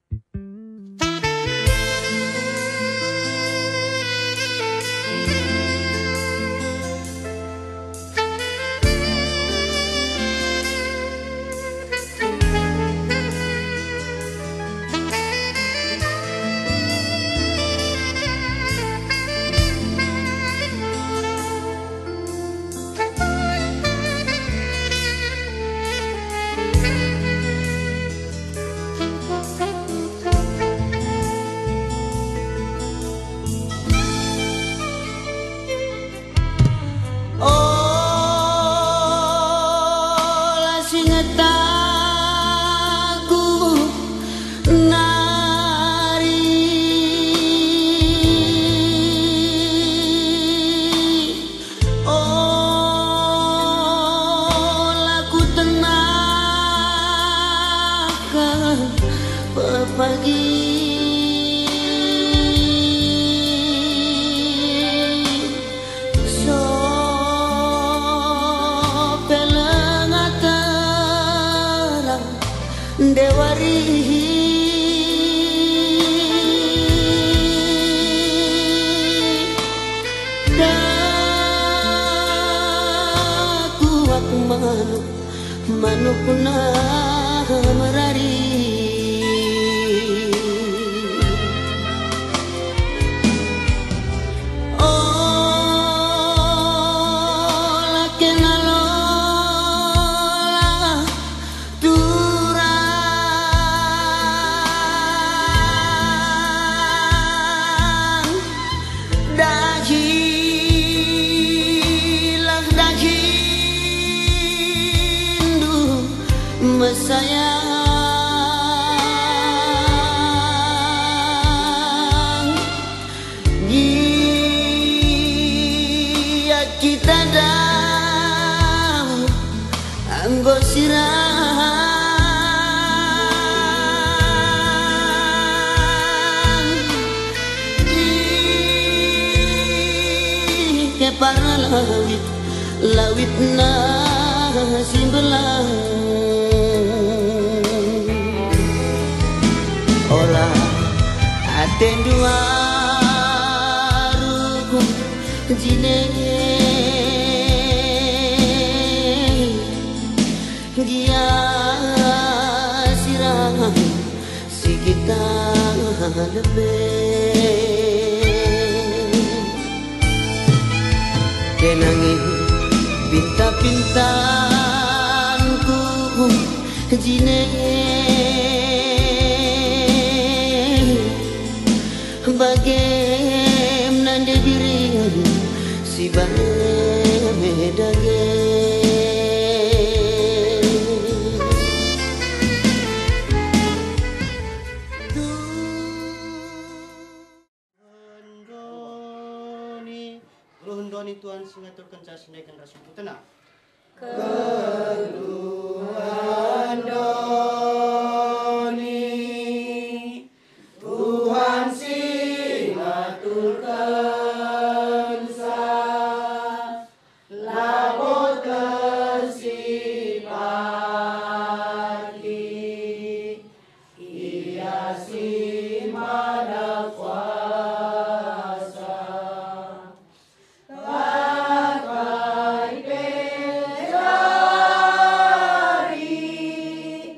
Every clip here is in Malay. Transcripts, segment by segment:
Lawit na simbelang olah aten dua rukun jine dia sirah si kita lebih kenangin pinta-pintanku jine bagaimana diri si medage Doni Tuhan singaturkan saya sendirikan rasa tenang. Keluhan doni Tuhan singaturkan saya labot tersipati ia si mana kuasa pakai pejari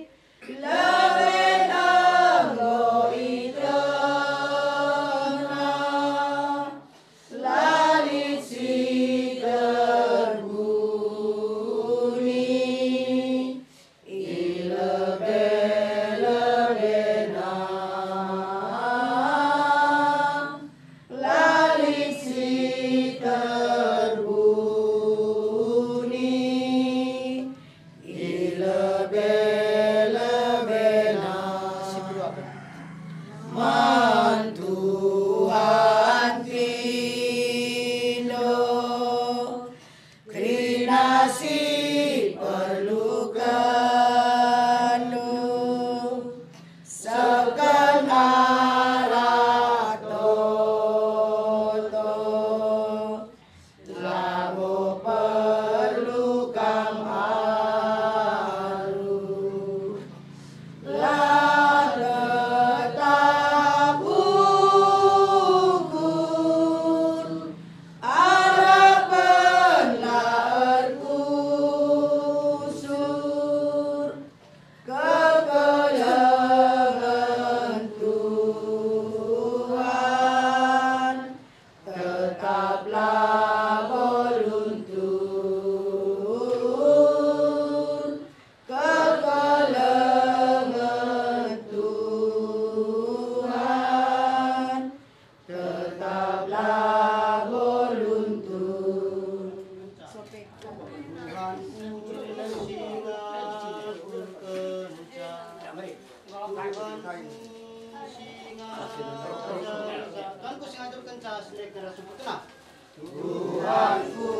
Tuhanku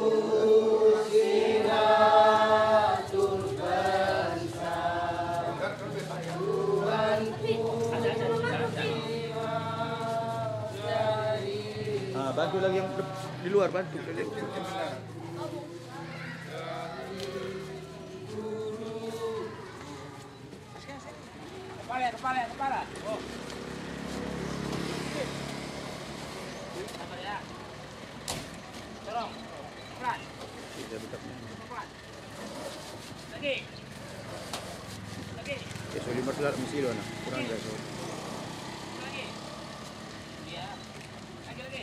siratul bangsa, Bantu lagi yang di luar, bantu. Kepala. Oh. Tolong. Pelan. Lagi. Ya, so 5 telat mesti lo, kurang guys. Lagi. Ya. Lagi.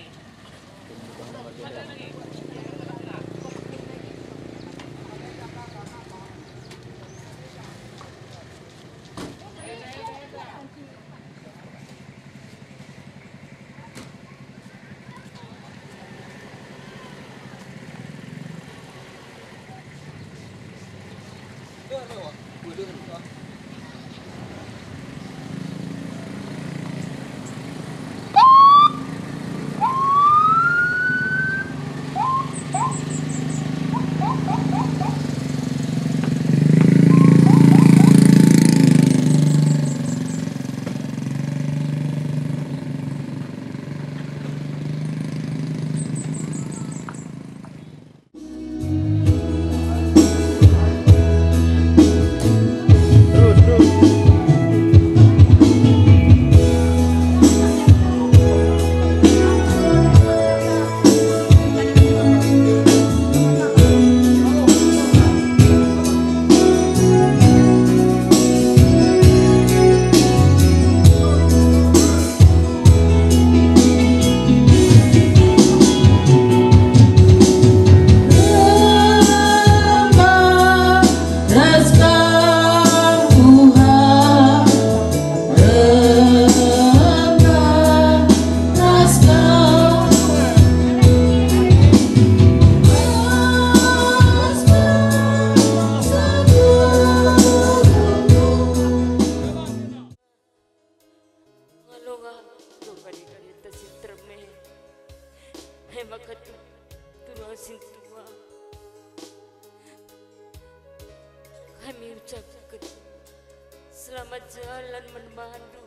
Kami ucapkan selamat jalan memandu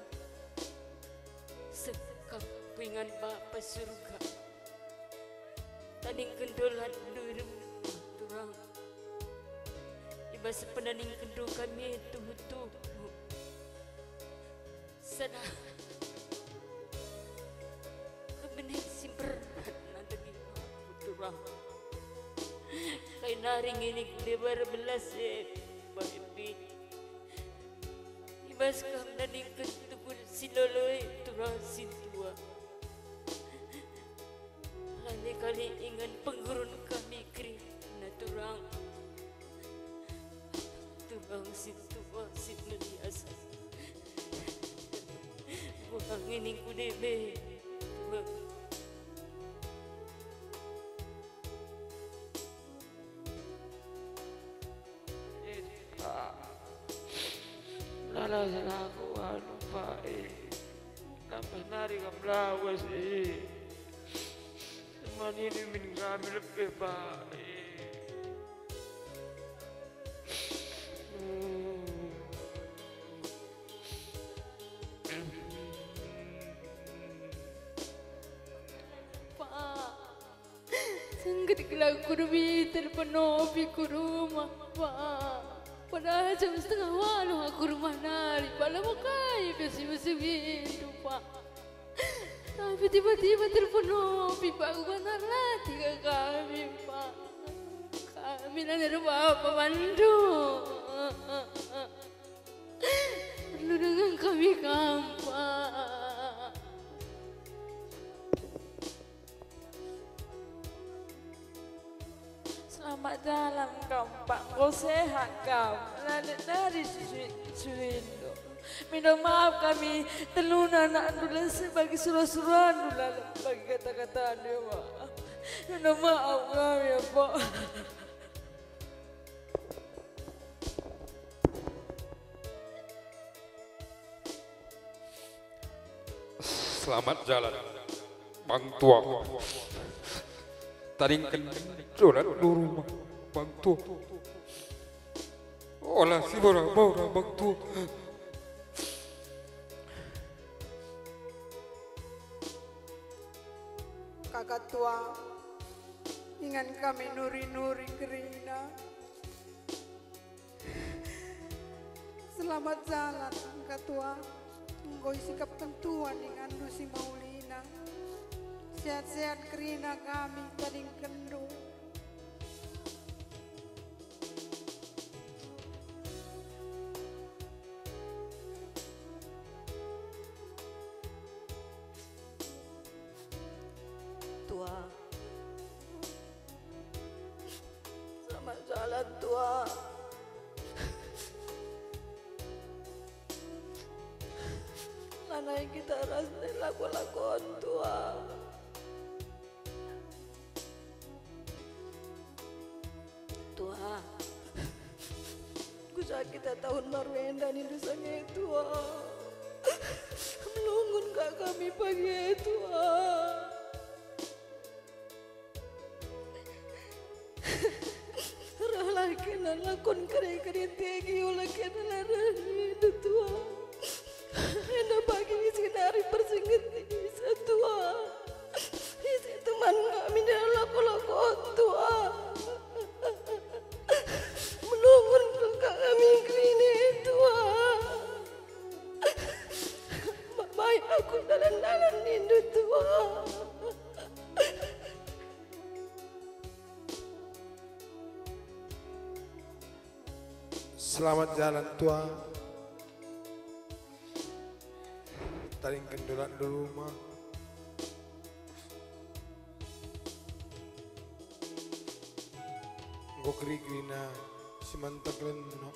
sekampingan Bapa surga. Taning kendolan durum turang. Iba sepenaning kendo kami tuh sana kebening simperan nanti turang. Kay naring ini debar belas baby. Ibas kam naning kentugun siloloy turasin tua. Lali kali ingan penggurun kami kri na turang. Turang si tua si naliasa. Buang ini ku debe. Salah aku lupa Lapas nari kamlawas Teman ini min kami lebih baik Pak, sangkat kelang kurbi terpenuhi ku rumah Pak. Padahal jam 3:30 aku rumah nari, pala makai besi-besi itu Pak. Tapi tiba-tiba terpenuh pipa aku bantar lagi ke kami Pak. Kami nanya Bapak bantu. Perlu dengan kami Pak. Selamat jalan kau Pak, kau sehat kau. Dari Suwindo. Minta maaf kami telunan dulu sebagai surah-surah dulu bagi kata-kata dia Pak. Minta maaf kami ya Pak. Selamat jalan. Bang tua. Taringkan dolan lu rumah Bang tua. Olah si bora-bora Bang tua. Kakak tua, ingat kami nuri-nuri kerina. Selamat jalan, kakak tua. Engkau sikap tentuan dengan Lucy Maulina. Sehat-sehat kerina kami tading kendu. Tua, selamat jalan tua. Lanai kita rasanya lagu-laguan tua. Tua, ku sakit tahun Marwenda ni dosanya tua. Melungun kak kami pagi tua. Ralah kena lakon kering-kering tegi olah kena larang itu tua. Enak pagi sekedari persingkat bisa tua. Isi teman kami dalam lakon-lakon tua. Menunggu kakak kami kini tua. Baik aku dalam-dalam nindu tua. Selamat jalan tua. Taring kendolan di rumah. Engkau keri-kerina si mantak lenok.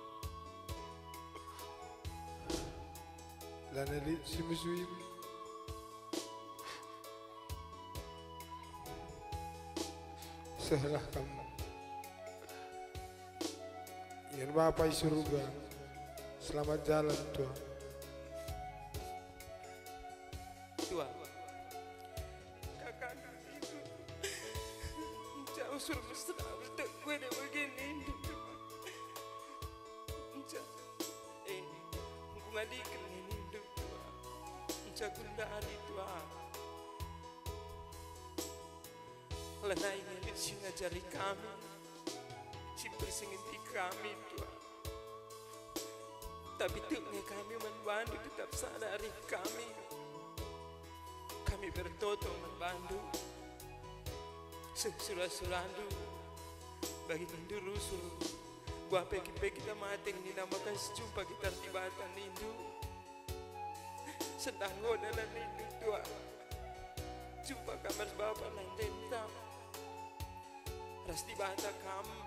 Lana lit si musuh. Salah kamu. Yang Bapak surga. Selamat jalan tua. Tua. Kakak itu jauh suruh mesra untuk gue deh begini. Gue ngadikan ini hidup tua. Cakunda hari tua. Lena ini si ngajari kami. Si bersingin kami tua. Tapi tuknya kami membantu tetap sadari kami. Kami bertoto membantu. Surah-surandu. Bagi nindu rusul. Gua peki-peki kita mati ini namakan sejumpa kita tibatan nindu. Sedang dalam nindu tua. Jumpa kamar bapak nan tenta. Ras tibata kamu.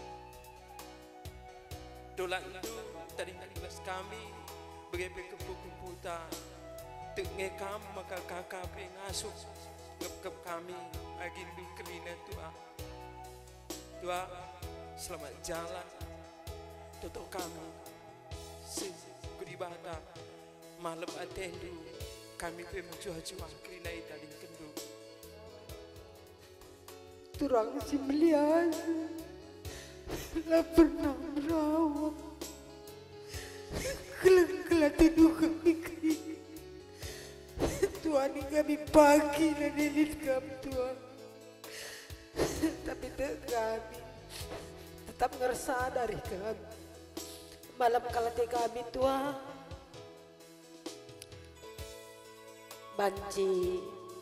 Dolan itu tadi kelas kami bagaimana kepukuputa tengah kami maka kakak pengasuh ngep kami agindu kerina tua selamat jalan toto kami kuribata malam atendu kami pemencuah-cuah kerina tadi kendu Turang si melihat. Lah pernah merawat kelak tidur kami kering. Tuhan ini kami pagi dan ini kami Tuhan. Tapi kami tetap ngerasa dari kami. Malam kalate kami Tuhan. Banci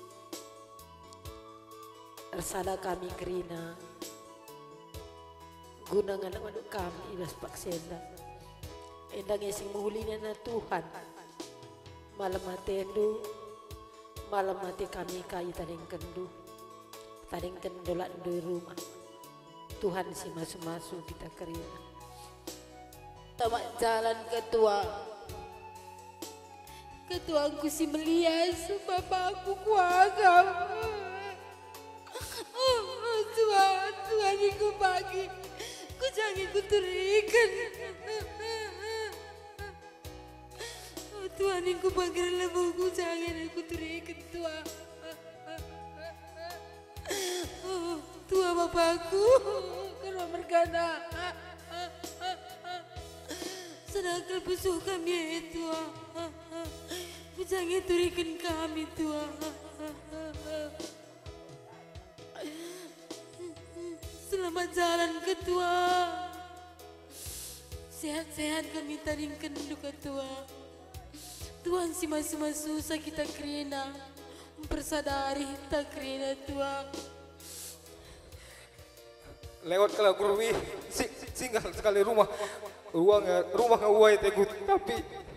Ersada kami kerina gunangan manuk kami ibas paksenda endang esing muhulinya na Tuhan malam mati endu malam mati kami kayu taring kendu taring kendolak di rumah Tuhan si masu-masu kita kerina tamak jalan ketuaku si melias bapakku kuagam Tuhan ku pagi ku jangan ku terikan Tuhan ku panggil lebu ku jangan ku terikan Tuhan tua bapakku. Kalau mergana. Sedangkan pesuh kami tua. Jangan turikan kami tua. Selamat jalan ketua. Sehat-sehat kami taringkan duka tua. Tuhan si masu-masu susah kita kerina. Mempersadari kita kerina tua. Lewat kalau kurwi singgah sekali rumah ngawai tegut tapi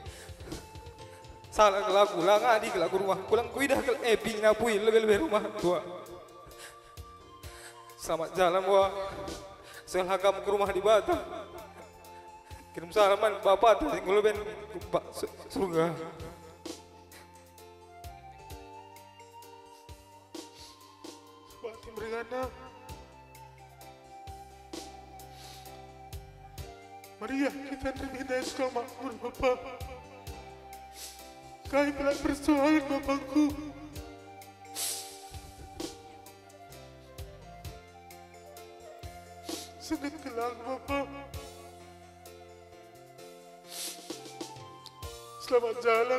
salah kelaku lah ngadi kelaku rumah pulang kuidah ke epi ngapui lebih rumah tua. Selamat jalan wa selagam ke rumah di Batam. Kirim salaman bapak tuh singgul ben Pak surga. Sebati merigana. Maria, kita terminai suka makmur Bapak. Kami telah persoalan Bapakku. Sangat kelang Bapak. Selamat jalan.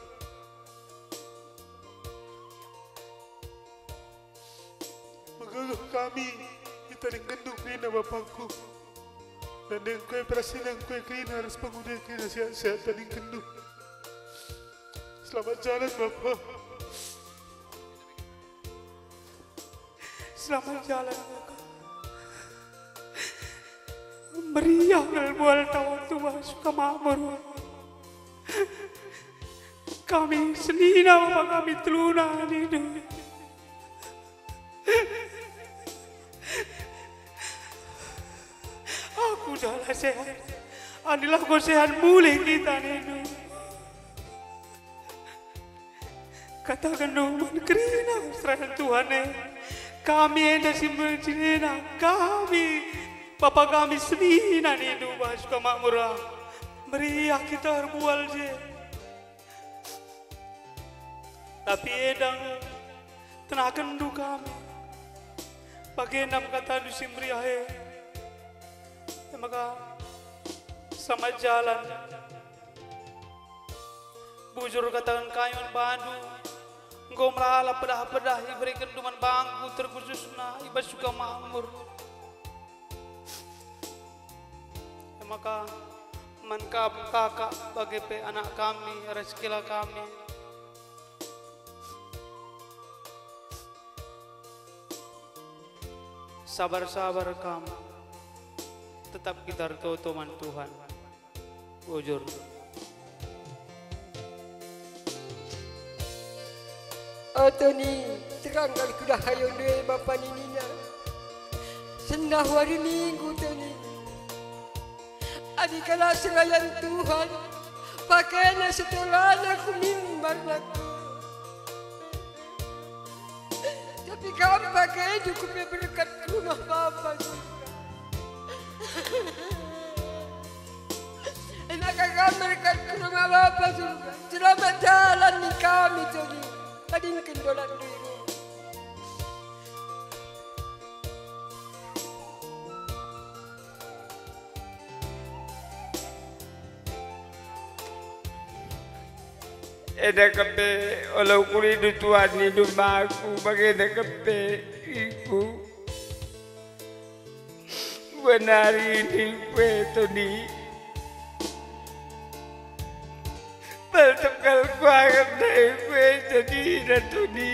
Menggagah kami, kita dengan Rina Bapakku. Dan dengan kue perasinan kue Rina harus pengundi Rina sehat-sehat dan kendu. Selamat jalan Bapak. Selamat jalan Bapak. Meriah bual tahun tua suka makmur. Kami senina Bapak kami teluna ini. Aku jalan sehat. Anilah kau sehat mulai kita ini. Katakan numan kerina serahkan Tuhan kami ada si mencinina kami Bapak kami senina nih dua suka makmurah meriah kita berbual je tapi edang tenakan du kami pakai enam kata du si meriah maka selamat jalan bujur katakan kayon bandu engkau merala pedah-pedah diberikan duman bangku terkhususna iba suka makmur. Maka mankab kakak bagi pe anak kami rezekilah kami. Sabar-sabar kamu. Tetap kita bertotoman Tuhan. Bujur. Atoni terang kali kuda hayong dua bapa nininya. Sendah hari minggu tani. Adikala selayan Tuhan. Pakainya setelah aku mimbar laku. Tapi kamu pakai cukup berkat rumah bapa juga. Enak kamu berkat rumah bapa juga. Selamat jalan nih kami tadi. Kadin kendolan diri. Eda kape olau kuri du tuan ni du maku bagai eda kape iku benari ni peto ni Baltakal kuagam na ikwe jadi ratu ni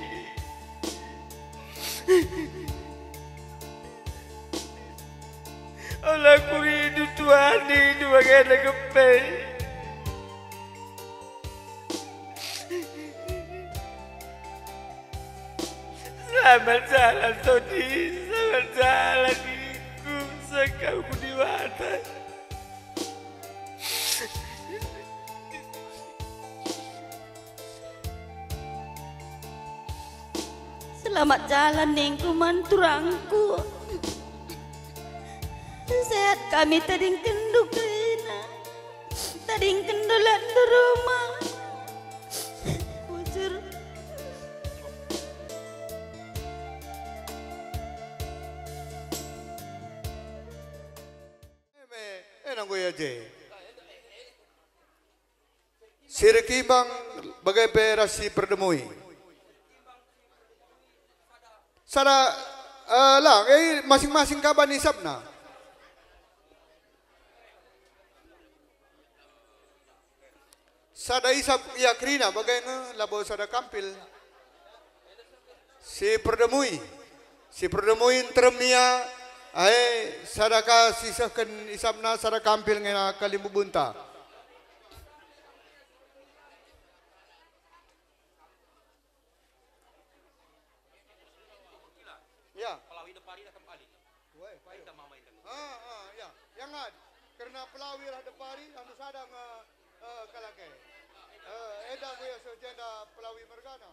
olau kuri du tuan ni du bagai eda kape Selamat jalan Tony, selamat jalan iku sekau di mata. Selamat jalan nengku manturangku. Sehat kami tading kenduk kena, tading kendolan di rumah. Bujur. nang gue aja. Sirkibang bagai perasi perdemui. Sada lang masing-masing kaban isap na. Sada isap ya krina bagai labo sada kampil. Si perdemui termia ay sadaka sisahkan isapna sada kampil ngena kalimbubunta. Ya. Pelawi depari dah kembali. Woi, kita mama itu. Ya. Yang ad karena pelawi lah depari anu sadang kalake. Eda buya sojenda pelawi mergana.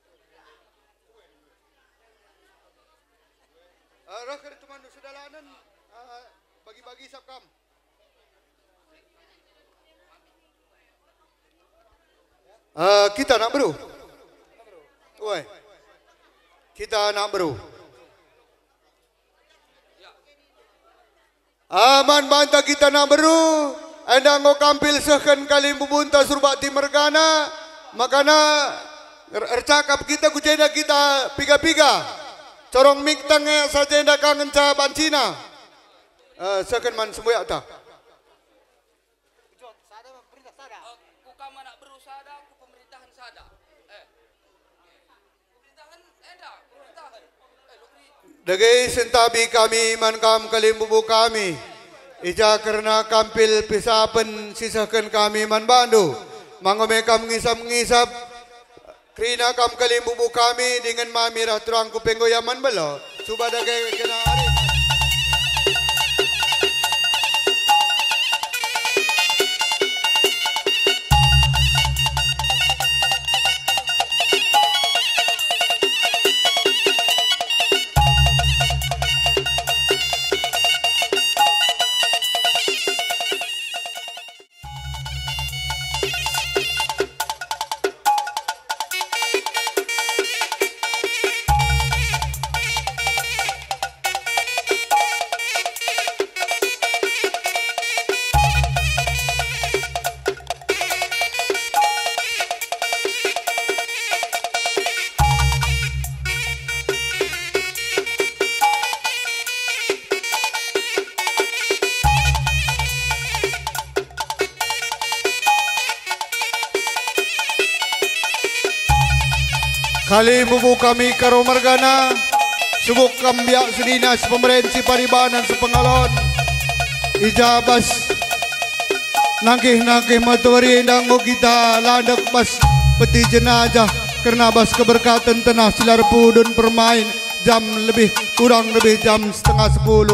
Raker teman sedalanan bagi-bagi sapkam. Kita nak bro. Woi. Kita nak bro. Aman banta kita nak bro. Anda ngo kampil sehkan kali bubunta surbati mergana. Makana ercakap kita kujeda kita piga-piga. Corong miktangnya saja anda kangen ca bancina. Sehkan man semua tak. Dagay sentabi kami mankam kalimbubu kami. Ija karena kampil pisapan sisahkan kami man bandu. Mangomekam ngisap-ngisap. Krina kam kalimbubu kami dengan mamirah terang kupenggo yaman belo. Coba dagay kena hari. Kali bubu kami karo margana subuk kambiak sedinas pemerintah paribanan sepengalon ijabas nangkih matuari dango kita landak bas peti jenazah karena bas keberkatan tanah silar pudun permain jam lebih kurang lebih jam setengah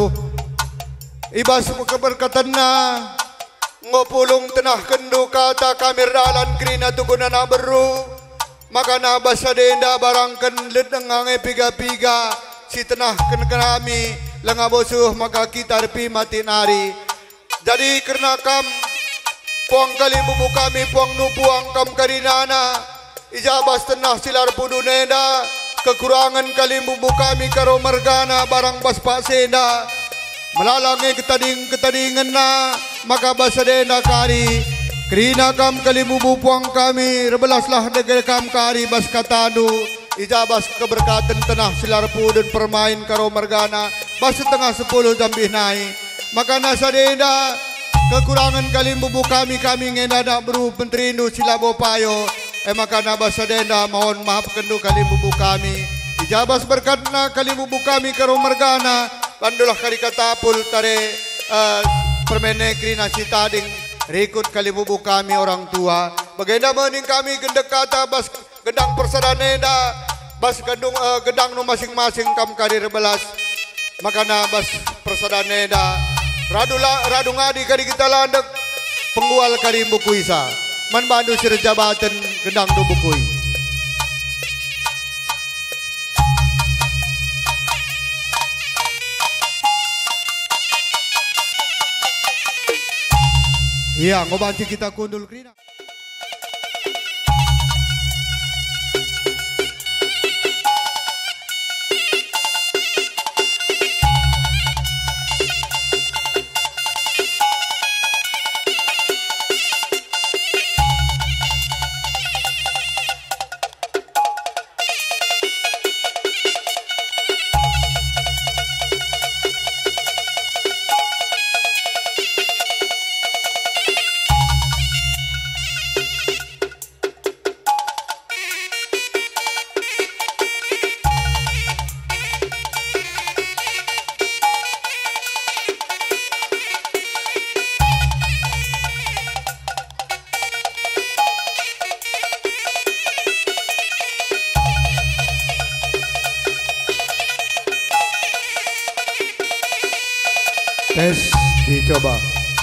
10 ibas keberkatan na ngopulung tanah kendu kata kamir dalan krina tugunan beru. Maka nabasa denda barangkan ledeng piga-piga si tenah kami lenga bosuh maka kita repi mati nari. Jadi karena kam puang kali bubu kami puang nupuang kam karinana ijabas tenah silar pudunenda kekurangan kali bubu kami karo margana barang bas pak senda melalangi ketadingan na maka basa denda kari. Krina kam kali bubu puang kami rebelaslah negeri kam kari bas katanu ijabas keberkatan tenah silar pudun permain karo margana bas setengah 10 jambih naik maka nasadenda kekurangan kali bubu kami ngena nak beru penterindo silabo payo maka nabasadenda mohon maaf kendu kali bubu kami ijabas berkatna kali bubu kami karo margana bandulah kari katapul tare permene krina citading rikut kali bubu kami orang tua. Bagaimana mening kami gendek kata bas gedang persadaneda bas gedang nu masing-masing kam karir belas. Makana bas persadaneda radu ngadi kali kita landek penggual kari buku isa. Man bandu sir jabatan gedang nu bukui. Iya, ngobanti kita kundul krina. Tes dicoba.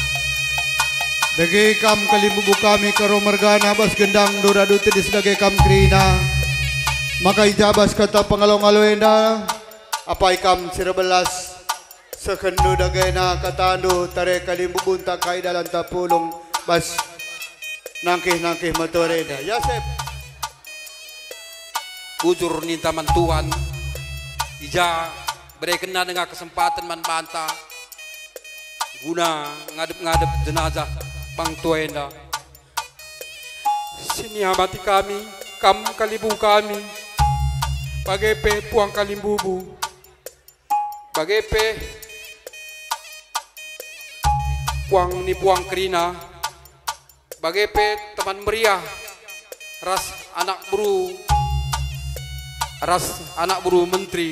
Dagi kam kalimbubu kami karo mergana bas gendang duraduti di sebagai kam krina. Maka ijabas kata pengalong-aloenda apa ikam sirabelas sekendu dagena katandu tare kalimbubun takai dalam tapulong bas nangkih-nangkih matoreda. Yasep. Bujur ninta mantuan ija berkena dengan kesempatan manbanta guna ngadep-ngadep jenazah Bang Tuenda. Sini amati kami, kam kalibu kami, bagepe puang kalimbubu, bagepe puang ni puang kerina, bagepe teman meriah, ras anak buru menteri.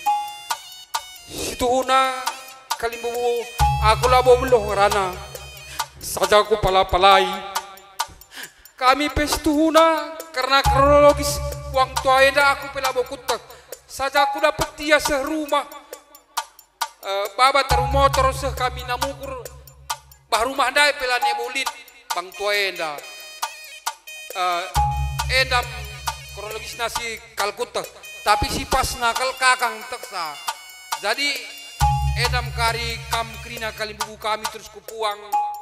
Situ una kalimbubu aku labo beloh rana saja aku palai kami pestuhuna karena kronologis uang tuaenda aku pelabo kutak saja aku dapat dia serumah baba taruh motor seh kami namukur bah rumah dai pelane bulit Bang tuaenda edam kronologis nasi kalkutak tapi si pas nakal kakang teksa jadi edam kari kam krina kalimbubu kami terus kupuang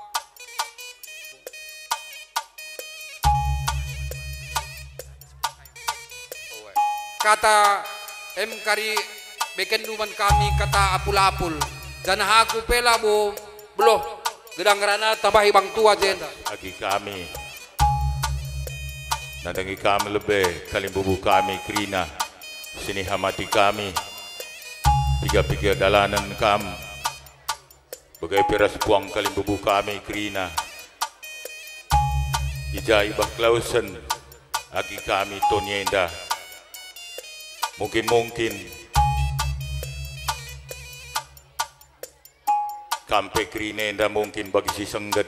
kata kari beken duman kami kata apul-apul dan aku pela beloh gedang rana tambahi Bang tua jenda bagi kami nandangi kami lebih kalimbubu kami krina sini hamati kami tiga-tiga dalanan kam bagai peras puang kalimbubu kami krina ijai bah klausen agi kami tonyenda mungkin kampe krinenda mungkin bagi si sengget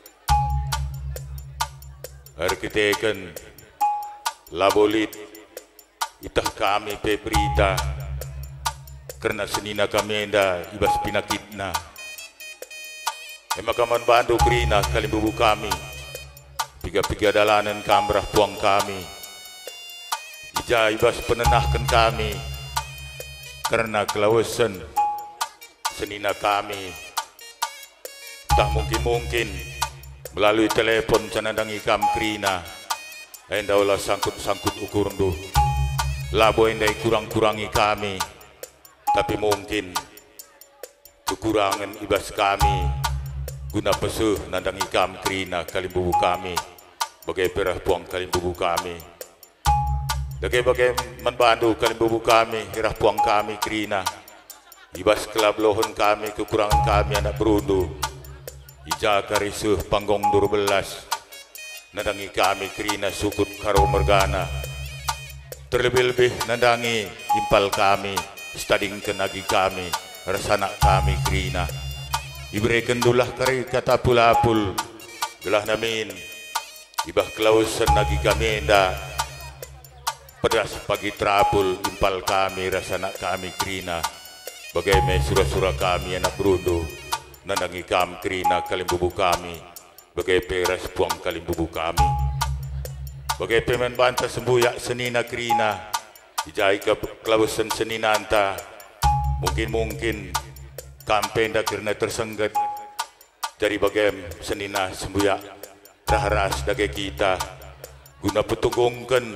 arkiteken labolit itah kami pe berita karena senina kami enda ibas pinakitna emakaman bandu krina kalimbubu kami tiga-tiga dalanan kamrah puang kami ija ibas penenahkan kami karena kelawasan senina kami tak mungkin melalui telepon canandangi kam krina enda olah sangkut ukur du labo endai kurang-kurangi kami tapi mungkin kekurangan ibas kami guna pesuh nandangi kam krina kalimbubu kami bagai perah puang kalimbubu kami bagai membantu kalimbubu kami irah puang kami krina ibas kelablohon kami kekurangan kami anak berundu ija karisuh panggong 12 nandangi kami krina sukut karo mergana terlebih-lebih nandangi impal kami stadingkan lagi kami rasana kami krina iberikan dulah kari kata pulapul gelah namin ibah kelausan lagi kami enda pedas pagi terapul impal kami rasana kami krina bagaimana surah-surah kami anak berundu nandangi kami krina kalimbubu kami bagai peras puang kalimbubu kami bagai pemen banta sembuyak senina krina dijai ke kelausan senina anta mungkin kampenda karena tersengget dari bagaimana senina sembuyak raharas dagai kita guna petugungkan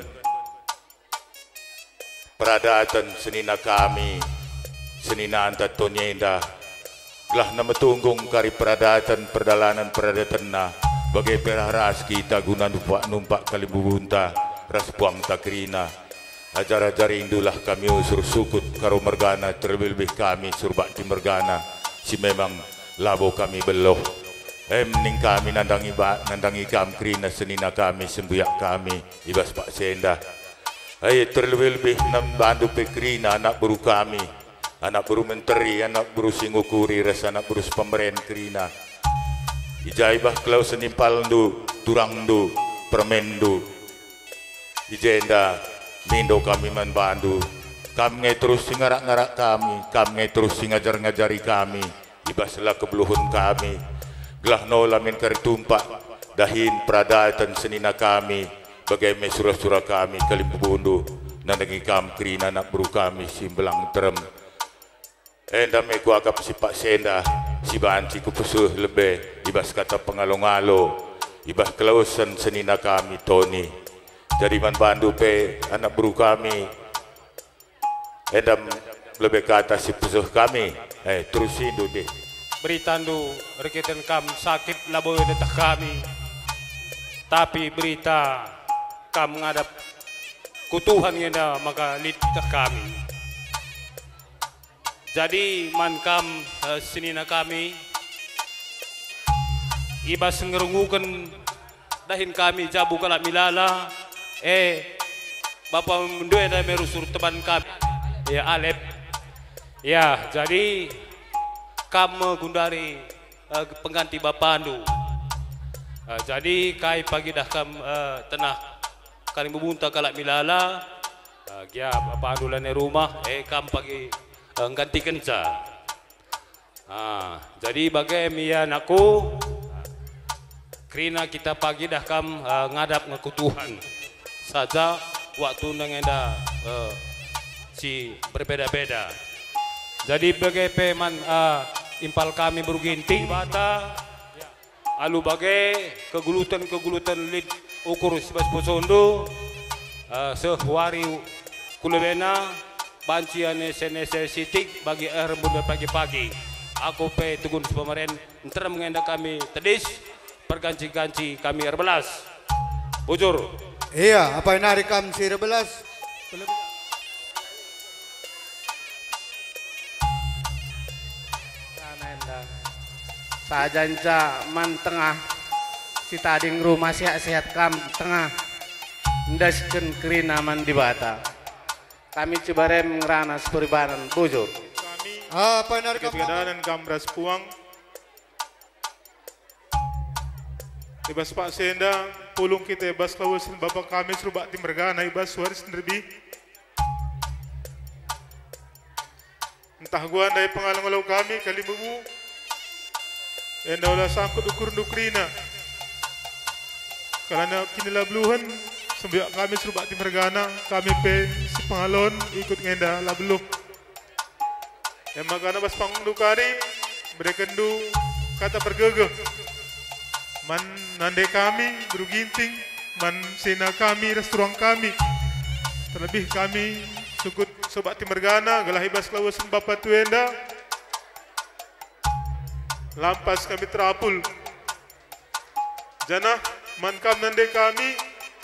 peradatan senina kami senina anta tonyenda gelah nama tunggung kari peradatan perdalanan peradatan na bagai peraharas kita guna numpak kalimbubunta ras puang takrina ajar-ajar indulah kami usur sukut karo mergana terlebih kami surbak di mergana si memang labo kami beloh ning kami nandangi kam krina senina kami sembuyak kami ibas Pak Senda terlebih bantu pekrina anak buru kami anak buru menteri anak buru singukuri res anak buru pemeren krina ijaibah klau senimpal ndu turang ndu permendu ijenda mindo kami membantu kami terus ngarak-ngarak kami terus ngajar-ngajari kami ibaslah kebeluhun kami, gelah no lamin karitumpak, dahin pradatan senina kami, bagai mesura-sura kami Kalimbubundu, nandangi kam kerina nak buru kami simbelang terem. Enda me ku agap si Pak Senda, si banci ku pesuh lebih, ibas kata pengalong-alo, ibas kelausan senina kami Tony. Jadi man bandu pe anak buru kami, enda lebih kata si pesuh kami, terus hidup deh. Beritandu rekitan kam sakit laboy detak kami, tapi berita kam menghadap kutuhan ngenda maka lidah kami. Jadi man kam senina kami ibas ngerungukan dahin kami jabu kalak milala Bapak mendua dan merusur teman kami ya Alep ya. Jadi kamu gundari pengganti Bapak Andu. Jadi kai pagi dah kam tenah kali membunta kalak milala ya Bapak Andu lane rumah kam pagi ganti kenca. Jadi bagai mian aku kerina kita pagi dah kam ngadap ngekutuhan saja waktu nengenda si berbeda-beda. Jadi bagai peman impal kami berginting bata alu bagai kegulutan lid ukur sebas posondo sehwari kulebena bancian senese sitik bagi rembun pagi-pagi aku pe tugun pemaren ntar mengenda kami tedis perganci-ganci kami 12 bujur. Iya, apa yang narik kam si 12? Sajanca man tengah si tading rumah sehat-sehat kam tengah ndasken kerina man di bata kami cibarem ngerana sepuribaran bujur. Apa yang narik kam? Keadaan kam beras puang ibas Pak Senda pulung kita ibas kawasan Bapak kami serubak timbergana ibas waris nerbi entah gua dari pengalang-alang kami Kalimbubu enda olah sangkut ukur-ukurina karena kinilah beluhan sembiak kami serubak timbergana kami pe si pengalon ikut ngenda lah beluh yang makana bas panggung dukari mereka ndu kata bergegeh man nande kami beruginting man sena kami restoran kami terlebih kami sukut sobat timbergana galah ibas kawasan Bapak Tuenda lampas kami terapul jana man kam nande kami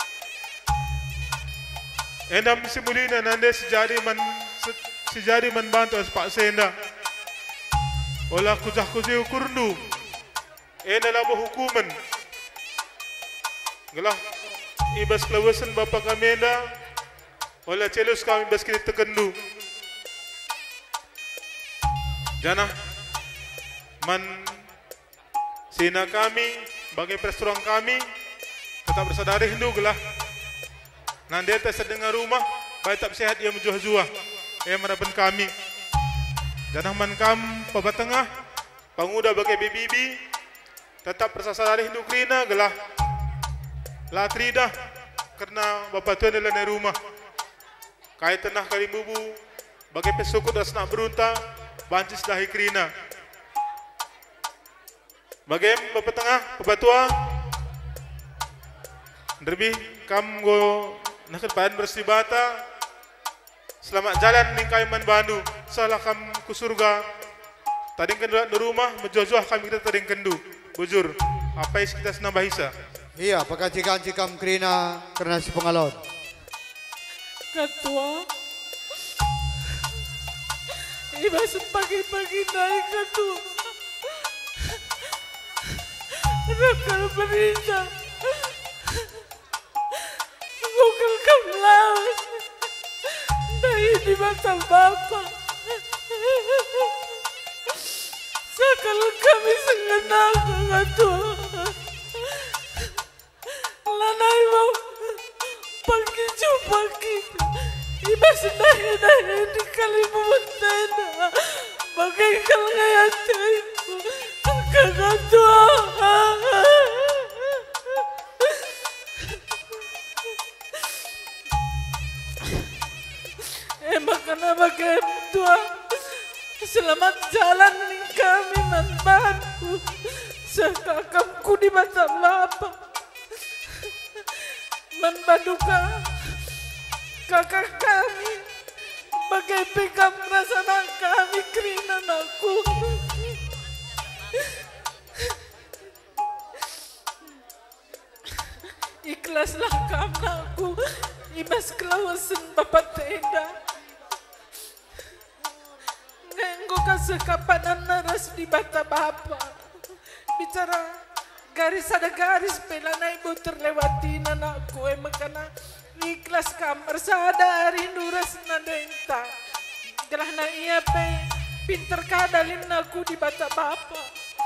endam simulina nande sejari man bantu as Pak Senda olah kujah-kujah ukurnu dalam hukuman gelah ibas kawasan Bapak kami enda oleh celus kami ibas kini tekendu jana man sina kami bagai restoran kami tetap bersadari hindu gelah nanti atas sedengar rumah baik tak sehat ia menjuah-juah merapan kami jana man kam Bapak tengah panguda bagai bibi tetap bersasadari hindu kerina gelah latri dah karena Bapak Tuan adalah di rumah kait tenah Kalimbubu bagai pesukut das nak berunta bancis dahi kerina bagai Bapak tengah Bapak tua derbi kam go nak kepan bersih bata selamat jalan ningkai man bandu salah kam ku surga tadi kendu di rumah menjuah-juah kami kita tadi kendu bujur apa yang kita senang bahisa iya pakaci-kaci kam kerina karena si pengalon Ketua ibas pagi-pagi naik ketua rekal berita ngukul kam lawas dari di mata Bapak sekali kami sengenal ketua lanai mau pergi jumpa kita ibas naik di Kalimantan bagai kalau ngayat kakak tua. Emang kenapa kakak tua? Selamat jalan nih kami membantu. Sekakamku di mata bapak. Membantu kakak kami. Bagai pekam rasana kami kerinan aku. Ikhlaslah kamu aku. Ibas kelawasan bapak tenda. Nenggo kasih kapanan naras di bata bapak. Bicara garis ada garis pelana ibu terlewati anakku emang karena ikhlas kamar sadari nuras nadenta gelah na iya pe pinter kadalin aku di bata bapak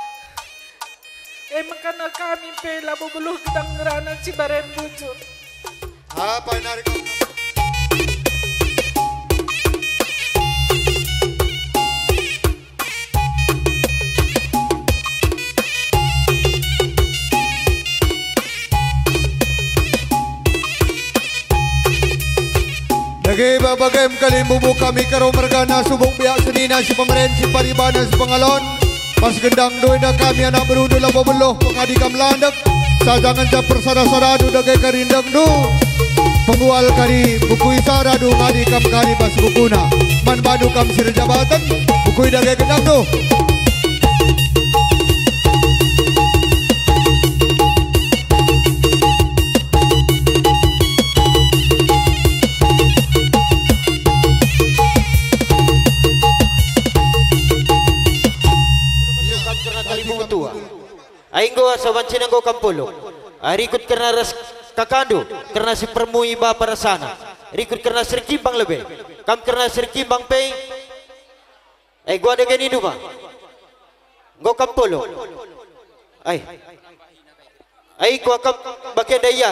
emang karena kami pe labu buluh gedang ngerana Cibarem bujur apa yang narik Lagi babagem kalimbubu kami karo mergana subong biak senina si pameren si paribana si pangalon pas gendang doy na kami anak berudu labo beloh pengadikam landak sajangan cap persada-sadadu dagai karindang du pengual kari buku isaradu ngadikam kari bas bukuna man badu kam sir jabatan buku dagai gendang du Ainggo asawan sinanggo kampulo. Rikut karena ras kakandu karena si permui ba para sana. Rikut karena serkimbang lebih. Kam karena serkimbang pe. Gua ada gini duma. Go kampulo. Gua kam bagian daya.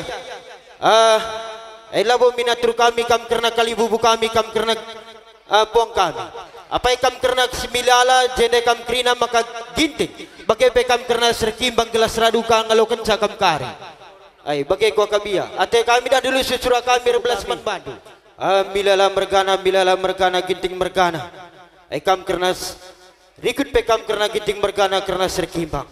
Labo minatru kami kam karena kalibubu kami kam karena puang kami. Apa ikam karena semilala jende kam krina maka ginting bagai pekam karena serkimbang gelas raduka ngalokan cakam kari bagai gua kabia ate kami dah dulu susura kami rebelas man bandu milala mergana ginting mergana ikam karena rikut pekam karena ginting mergana karena serkimbang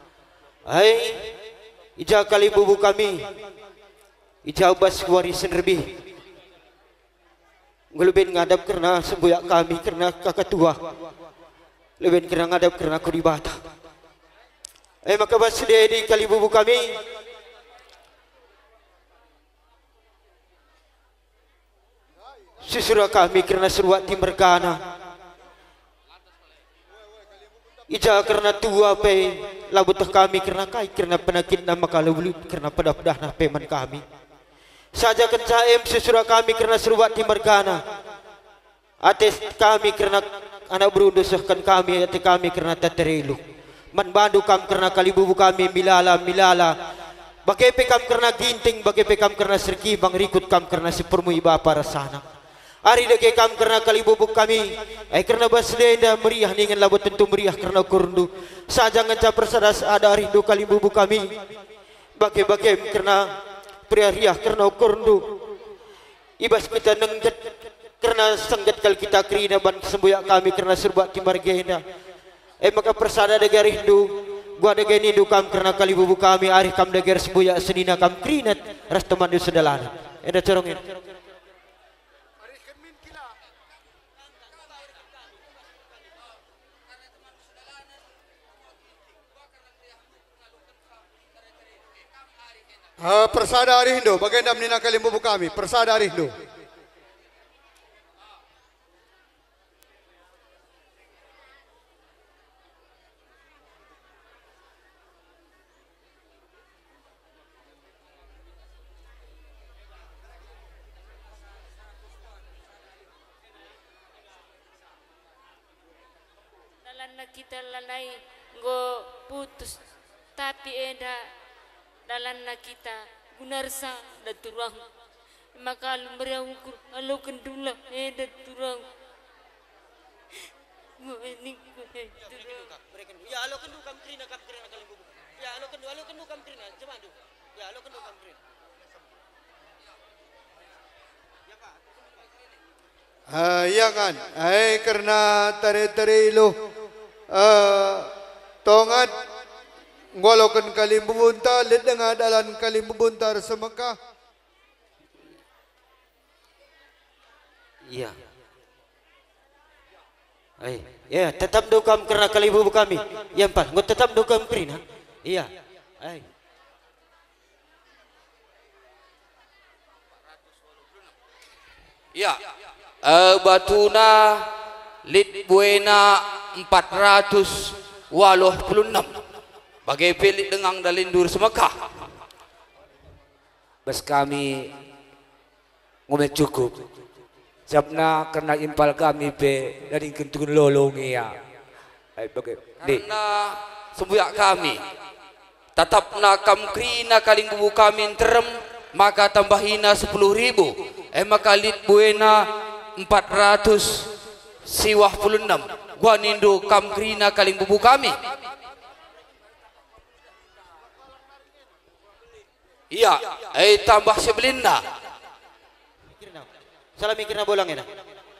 ija kali bubu kami ija ubas warisan lebih Ngelubin ngadap karena sembuyak kami karena kakak tua. Lebih karena ngadap karena aku di bata. Maka basudai di kali bubu kami. Susura kami karena seruat timergana. Ija karena tua pe labutah kami karena kai karena penakit nama kalau karena pedah-pedah nah peman kami. Saja kencaem susura kami karena seruat timergana. Ates kami karena anak berundusahkan kami ate kami karena taterilu. Man bandu kam karena kalibubu kami milala. Bagai pekam karena ginting, bagai pekam karena serki bang rikut kam karena si permui bapa rasana. Ari dage kam karena kalibubu kami, karena basdenda meriah ningan labut tentu meriah karena kurundu. Saja ngecap persadas ada rindu kalibubu kami. Bagai karena priariah karena kurundu. Ibas kita nengget karena sengget kal kita krina ban sembuyak kami karena serba timargena. Maka persada dagar rindu. Gua dagar rindu kam karena kalibubu kami ari kam dagar sembuyak senina kam krina ras teman di sedalana. Eda corongin. Persada Arihindo, bagaimana menina kalimbubu kami? Persada Arihindo. Dalam kita lalai go putus, tapi eda dalam kita gunarsa da turang maka lumbria ukur alo kendula da turang Ini Ya alo kendu kam krina kali bubuk. Ya alo kendu kam krina. Cuma du. Ya alo kendu kam krina. Iya kan, karena tari-tari lo tongat ngolokan kali bubunta lid dengan dalan kali bubuntar semekah. Iya. Ya tetap dukam karena kali bubuk kami. Yang pan, ngot tetap dukam krina. Iya. Ya. Batuna lit buena 486 bagai pelit dengang dalindur semekah. Bas kami ngumet cukup. Sabna kena impal kami pe dari kentun lolongi ya. Karena sembuyak kami tetapna kam krina kaling bubu kami terem maka tambahina 10.000. Maka lit buena 400 siwah 46 gua nindo kam krina kaling bubu kami. Iya, tambah sebelinda. Salami kirna bolang ina.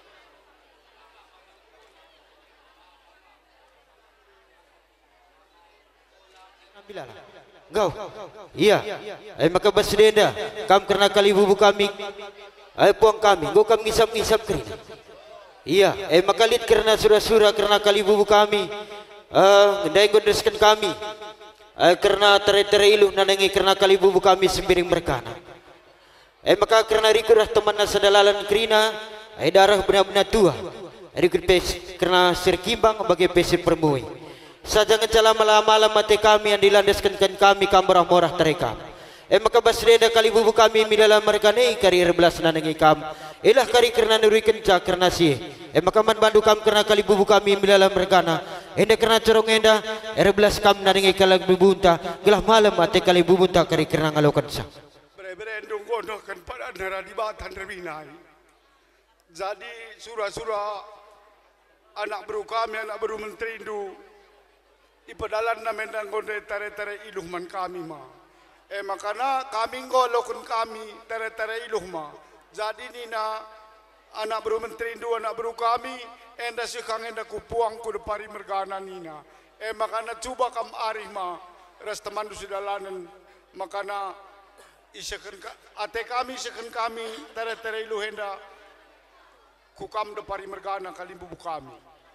Gau. Iya. Maka basdenda kam karena kali bubu kami. Puang kami, go kami ngisap-ngisap krina. Iya, maka lid karena surah-surah karena kali bubu kami. Ngendai gondeskan kami. Karena tere-tere iluh nanengi karena kali bubu kami sembiring berkana. Maka karena rikurah teman sadalalan krina, darah benar-benar tua. Rikur pes karena sirkimbang bagi pesi permui. Saja ngecala malam-malam mati kami yang dilandaskan kami kamborah-morah terekam. Maka basreda kali bubu kami milala mereka nei karir belas nanengi kam. Ilah kari karena nuri kenca karena sih. Maka man bandu kam karena kali bubu kami milala mereka na. Enda karena corong enda belas kam nanengi kalang bubunta. Gelah malam mati kali bubunta kari karena ngalokan sa. Berendong gondokan pada nara di batan rebinai. Jadi surah-surah anak beru kami anak beru menteri indu. Ipadalan na mendang gonde tare-tare iluhman kami ma. Makana kami ngolokun kami tere-tere iluh ma. Jadi nina anak beru menteri indu anak beru kami enda sikang enda kupuang ku depari mergana nina. Makana coba kam arih ma ras teman dusudalanan makana isakan ate kami isakan kami tere-tere iluh enda kukam depari mergana kali bubu kami.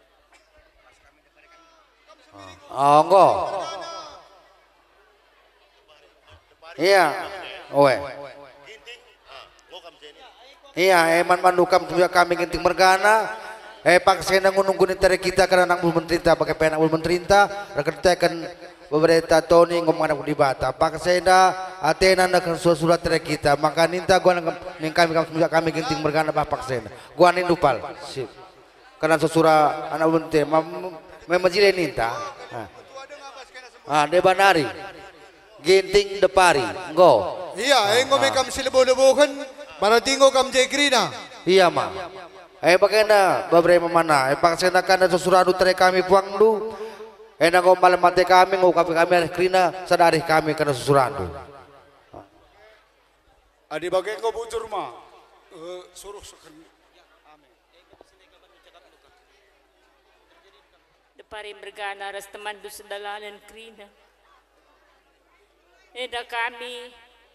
Enggak. Iya, owe. Iya, eman mandukam juga kami genting mergana. Paksena ngununggunin tere kita karena anak bulu menterita pakai penak bulu menterita. Rekertekan beberapa Tony ngomong anak di bata. Paksena Athena nak surat tere kita. Maka ninta gua ning kami genting mergana paksena. Gua nindupal. Sip. Karena sesurah anak bulu menterita. Memajile ninta. Debanari. Ginting depari, go. Iya, ngomong kam silebo-lebokan, para tinggo kam jekrina. Iya ma. Pakai na, beberapa mana? Paksena kan sesuradu tere kami puang du. Ena ngomal mate kami, ngau kami krina, sadari kami karena sesuradu. Adi bagai kau bujur ma, suruh sekali. Depari bergana ras teman du sedalanan krina. Eda kami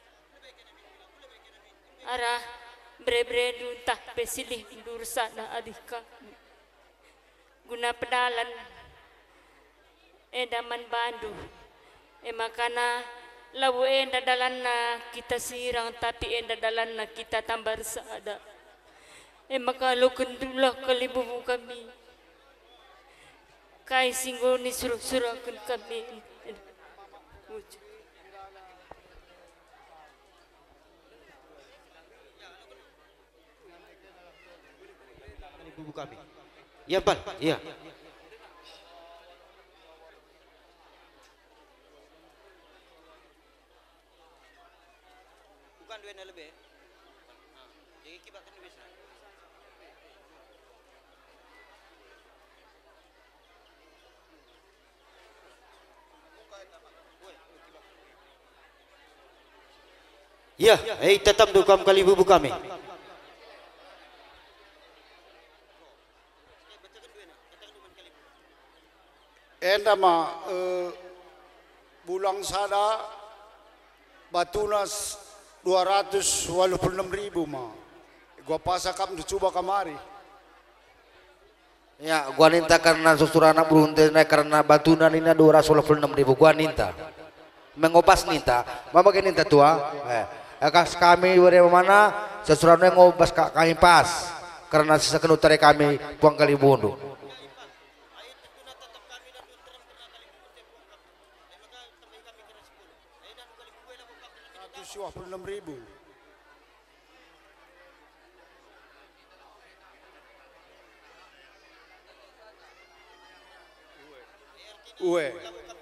arah bre-bre duntah pesilih dursana adik kami guna pedalan eda man bandu makana lawu eda dalanna kita sirang tapi eda dalanna kita tambar sada maka lo kendulah kali bubu kami kai singgo ni suruh-surahkan kami bubu kami. Iya, Pan. Iya. Bukan duena lebih. Jadi kibakan bisa. Ya, tetap dukam kali bubu kami. Enda ma bulang sada batunas 286.000 ma. Gua pasakam coba kamari. Ya, gua ninta karena susurana beruntung karena batunan ini 286.000 gua ninta. Mengopas ninta, mama ninta tua. Kas kami dari mana sesuatu ngobas kami pas karena sesekenu utara kami buang kali bundu. Uwe.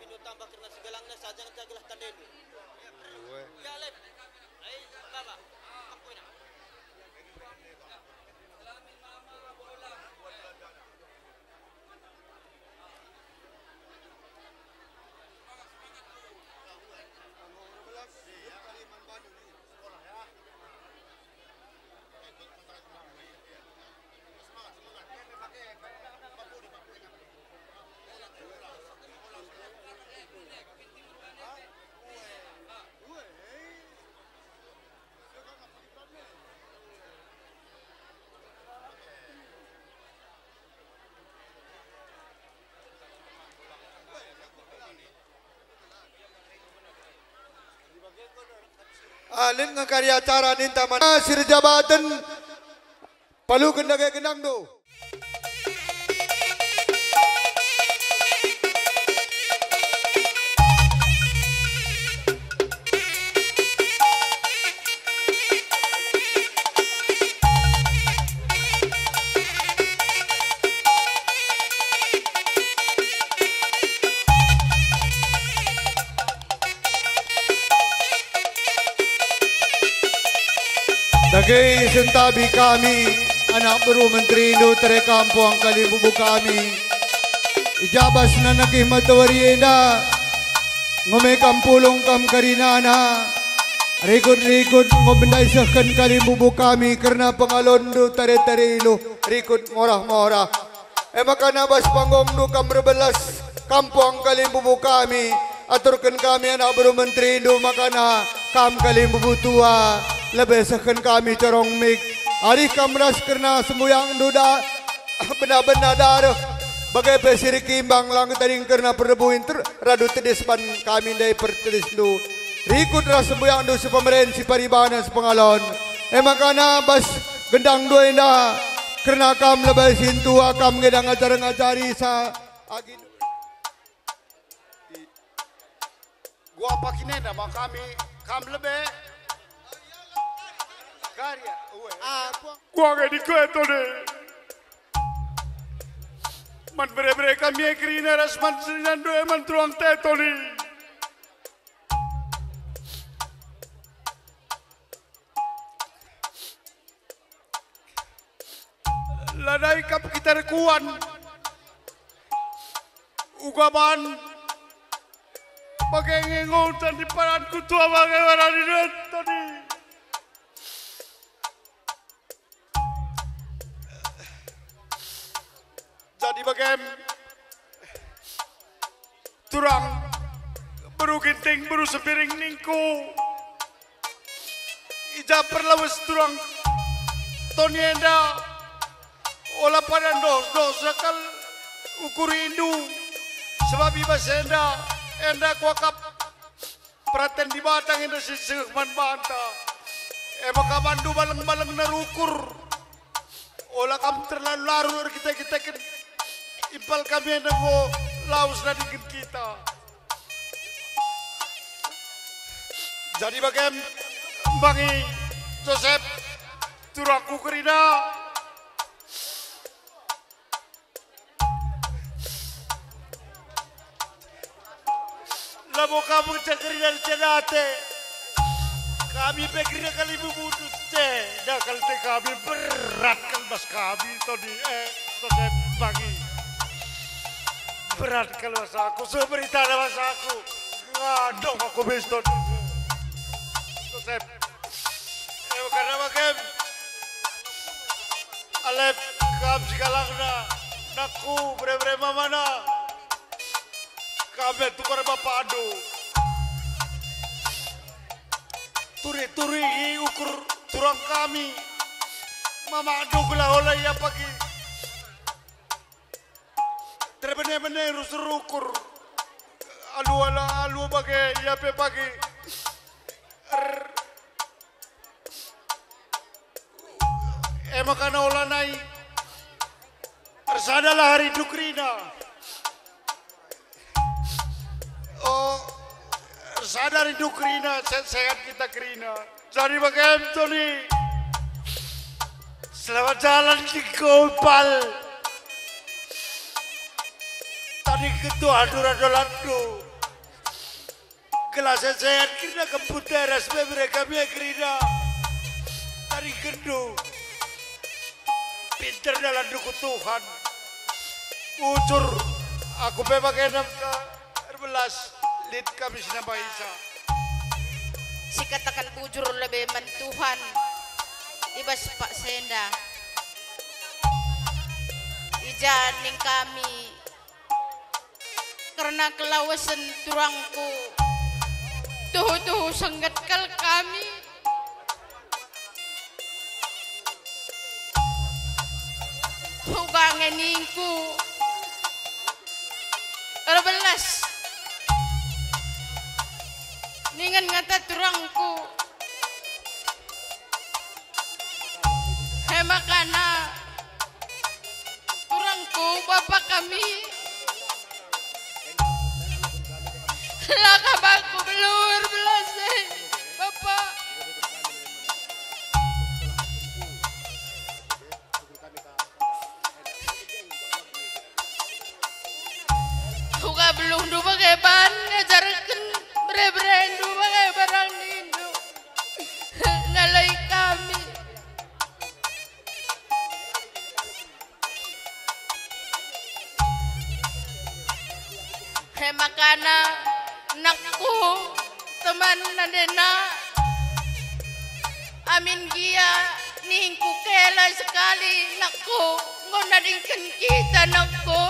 Alin ng karya acara ninta mana sir jabatan palu gendang gendang do. Dagay sentabi kami, anak baru menteri Indo tere kampung kali bubu kami. Ijabas na nakimatawari na, ngome kampulong kam karinana. Rikod-rikod ngobenday sahkan kali bubu kami karena pangalondo tere-tere ilo. Rikod morah-morah. Maka nabas panggong do kam rebelas kampung kali bubu kami. Aturkan kami anak baru menteri Indo makana kam kali bubu tua. Lebesahkan kami corong mik. Ari kamras karena semuyang duda benda-benda darah. Bagai pesiri kimbang lang taring karena perbuin radu tedespan kami dari pertedis du. Rikut ras semuyang du si pemeren si paribana si pengalon. Makana bas gendang dua indah karena kam lebesin tua kam ngedang ngajar-ngajari sa agin. Gua pakai nenda mak kami kam lebe. Karya, uwe. Gua gak dikueto deh. Man bere-bere kami kerina rasman sininan doe man truang teto ni. Ladai kap kita rekuan. Ugaban. Bagai ngengotan di paranku tua bagai warani neto ni. Jadi bagaim turang baru ginting baru sepiring ningku ija perlawas turang Tony enda olah padan dos sekal ukur indu sebab ibas enda kuakap perhatian di batang enda sesehman banta maka bandu balang-balang narukur olah kamu terlalu larut kita impal kami yang nengok laus na dingin kita. Jadi bagian bangi Joseph turangku kerina. Labo kamu cakerina cenate. Kami pikirnya kali bubudut teh. Dah kali teh kami berat kan bas kami tadi Joseph bangi. Berat kalau aku seberita ada aku ngadong aku beston Joseph karena bagai alep kam segalang na naku bre mana kami tukar bapak adu turi ukur turang kami mama adu gula hola ya pagi terbene rusur ukur alu bagai ya pe pagi makana olanai Sadalah hari Dukrina. Oh, sadar Dukrina, sehat kita Krina. Jadi bagaimana Tony? Selamat jalan di Gopal. Tadi ketua aduran-aduranku. Gelasnya sehat Krina keputeras mereka Krina. Tadi gendu. Pinter dalam duku Tuhan. Ucur aku pakai enam ke 11 lit kami sinapa Isa. Si katakan bujur lebih Tuhan. Ibas Pak Senda. Ijaning kami karena kelawasan turangku. Tuh senggat kal kami. Hugangan ningku. 12 ningan ngata turangku hemakana turangku bapak kami lakabaku belur belase bapak Huga belum du pakai ban ngajarkan bre-bre du pakai barang nindu ngalai kami hemakana nakku teman nadena amin gia ningku kela sekali nakku ngonadingkan kita nakku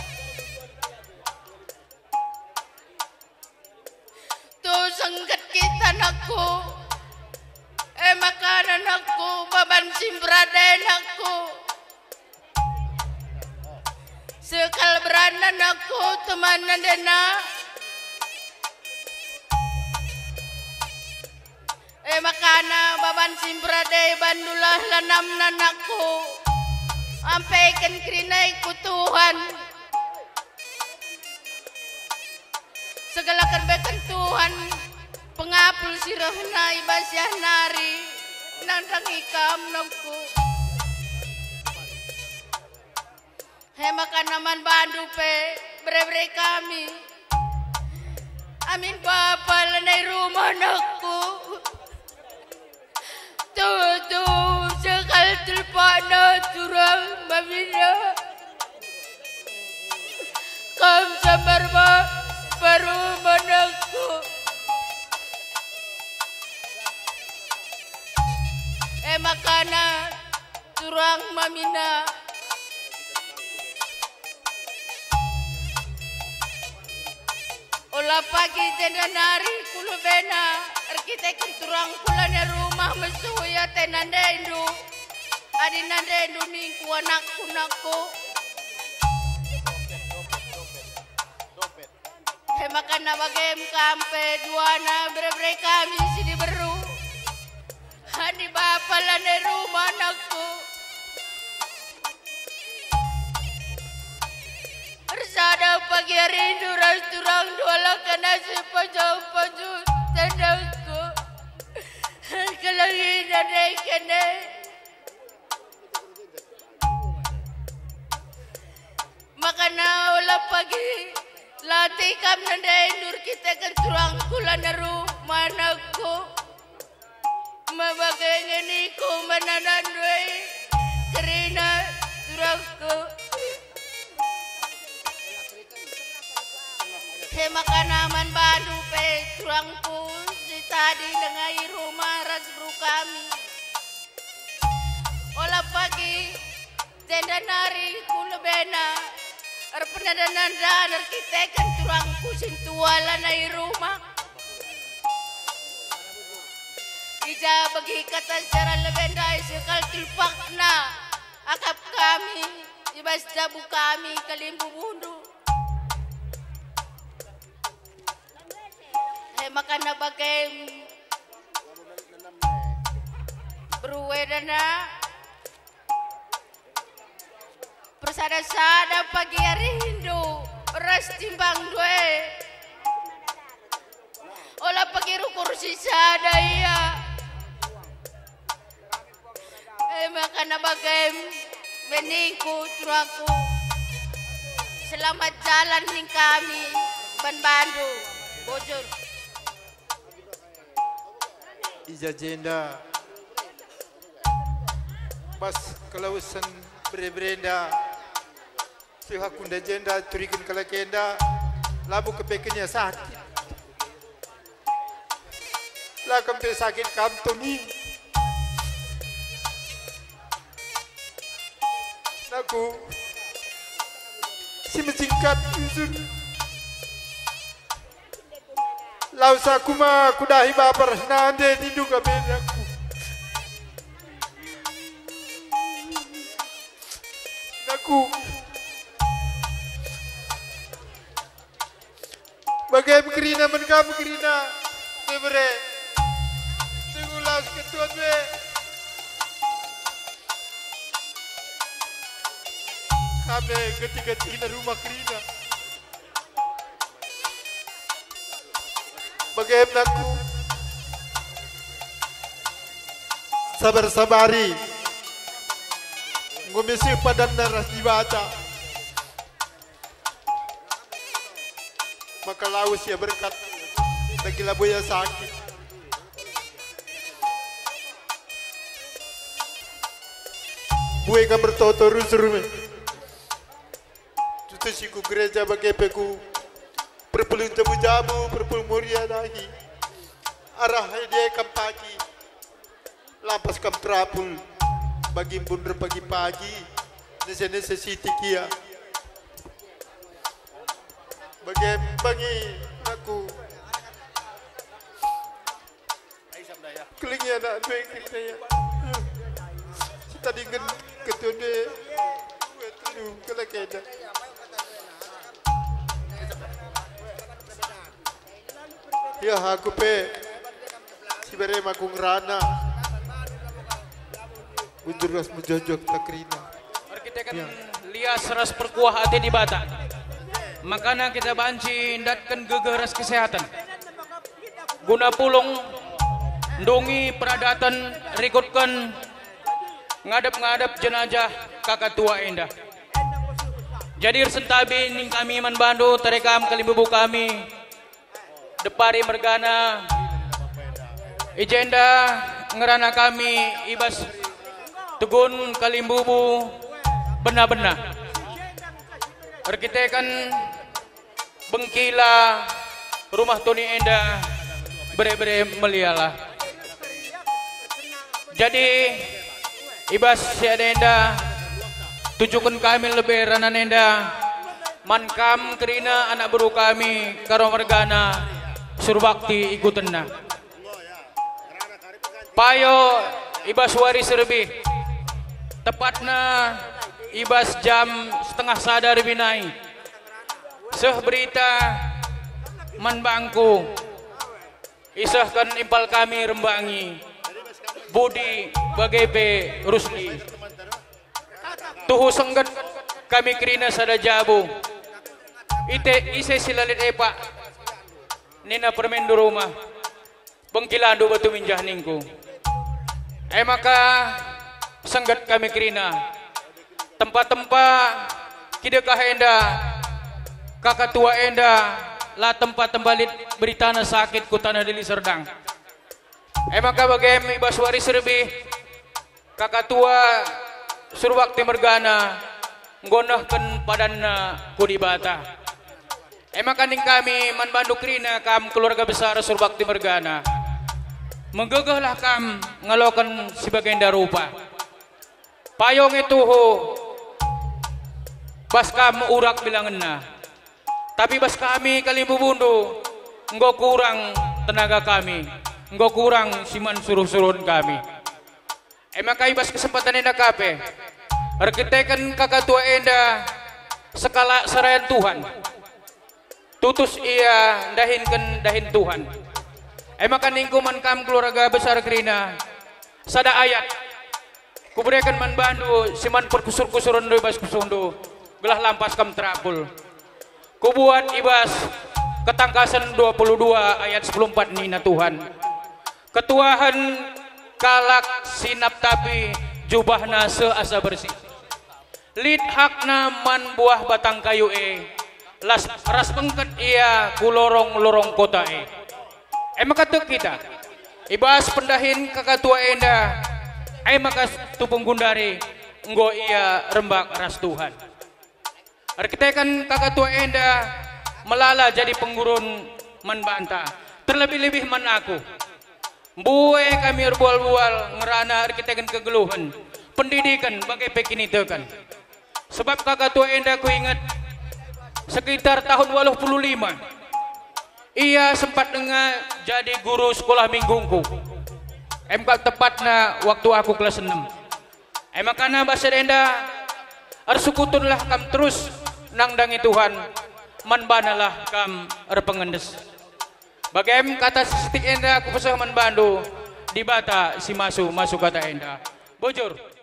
tuh senggat kita nakku makanan aku baban simbraden aku sekal beranan aku temanan dena makana baban simbrade bandulah lanam nanakku ampaikan kerinaiku Tuhan segala kebaikan Tuhan pengapul sirahna ibasyah nari nandang ikam nangku hemakan naman bandu pe bre kami amin papa lanai rumah nakku tuh sekal telpana turang mamina kam sabarba baru menangku makana turang mamina olah pagi tenda nari kulu bena arkitek turang kulanya rumah mesuya tenanda indu adi nanda indu ningku anakku nakku makana bagem kampe duana bre kami sini beru hani bapak lane rumah anakku bersada pagi rindu ras turang dua kena sepaju tendangku kelangi dan kene makana olah pagi latih kam nandai nur kita kan turang kulan rumah anakku mabagai ngeniku mananan doi kerina turangku makan aman bandu pe turangku si tadi dengai rumah ras bro kami Ola pagi jenda nari kulo bena penadanan dan arkitekan turang kusin tuala na rumah. Ija bagi kata secara lebenda sekal tulpak na akap kami ibas dabu kami kalimbu bundu. Makana bagai berwedana persada-sada pagi hari Hindu ras timbang due olah pagi kursi sada iya makana bagai meningku turaku selamat jalan ning kami ban bandu bojor Ija jenda pas kelausan berenda si hakunda jenda turikan kalakenda labu kepekenya sakit lah kempe sakit kantoni naku si mencingkat usun lausa kuma kudahi baper nande tindu kabenaku naku bagai bekerina menkam bekerina bebre tunggu laus ketuan be kami ketika rumah kerina bagaimana aku sabar-sabari ngomesi padan naras dibaca maka laus ya berkat lagi labuya sakit buai kan bertoto rusur tutu siku gereja bagai peku perpulun jabu-jabu, perpulun muria lagi. Arah dia kampagi. Lampas kam trapul. Bagi bundar pagi-pagi. Nese-nese siti kia. Bagi aku. Kelingi anak dua yang kerja ya. Tadi kan ketunde. Kelakeda. Ya aku pe si bere makung rana bunjuras mujojok takrina arkitek lias ras perkuah hati di bata makanya kita banci datkan gegeras kesehatan guna pulung ndongi peradatan rikutkan ngadap-ngadap jenazah kakak tua indah jadi sentabi ning kami man bandu terekam kalimbubu kami Depari Mergana Ijenda ngerana kami ibas Tugun Kalimbubu benar-benar arkitekan Bengkila rumah Tony Enda bere-bere melialah jadi ibas si Enda tujukan kami lebih ranan Enda mankam kerina anak buru kami karo Mergana Surbakti ikutan na. Payo ibas waris lebih. Tepatna ibas jam setengah sadar binai. Seh berita man bangku. Isahkan impal kami rembangi. Budi bagai Rusli. Tuhu senggat kami kerina sada jabu. Ise silalit epa. Nina permen di rumah Bengkilando batu minjah ningku maka senggat kami kerina tempat-tempat kidekah enda kakak tua enda lah tempat tembalit beritana sakit ku tanah deli Serdang maka bagaimana ibas waris lebih kakak tua Surbakti Mergana ngonahkan padanna ku di bata kaning kami man Bandung Krina kam keluarga besar Surbakti Mergana menggegahlah kam ngalokan sebagai rupa payong itu ho bas kamu urak bilangan na. Tapi bas kami Kalimbubundo enggo kurang tenaga kami, enggo kurang siman suruh-suruhan kami. Makai bas kesempatan enda kape arkitekan kakatua enda skala serayan Tuhan tutus ia dahin Tuhan. Makan lingkungan kam keluarga besar Krina sada ayat kuberikan man bandu siman perkusur-kusuran do bas kusundo gelah lampas kam terapul kubuat ibas ketangkasan 22 ayat 14 nina Tuhan ketuahan kalak sinap tapi jubahna seasa bersih lid hakna man buah batang kayu ras pengket ia kulorong-lorong kota maka kita ibas pendahin kakatua enda maka tupung gundari enggo ia rembak ras Tuhan arkitekan kakatua enda melala jadi penggurun man banta terlebih-lebih man aku buai kami berbual-bual ngerana arkitekan kegeluhan pendidikan bagai pekinitekan sebab kakatua enda ku ingat sekitar tahun 85 ia sempat dengar jadi guru sekolah minggungku tepatnya waktu aku kelas 6 makanya bahasa enda arsukutunlah kam terus nangdangi Tuhan manbanalah kam pengendes bagaim kata siti enda aku pesah manbandu di bata si masuk kata enda bojor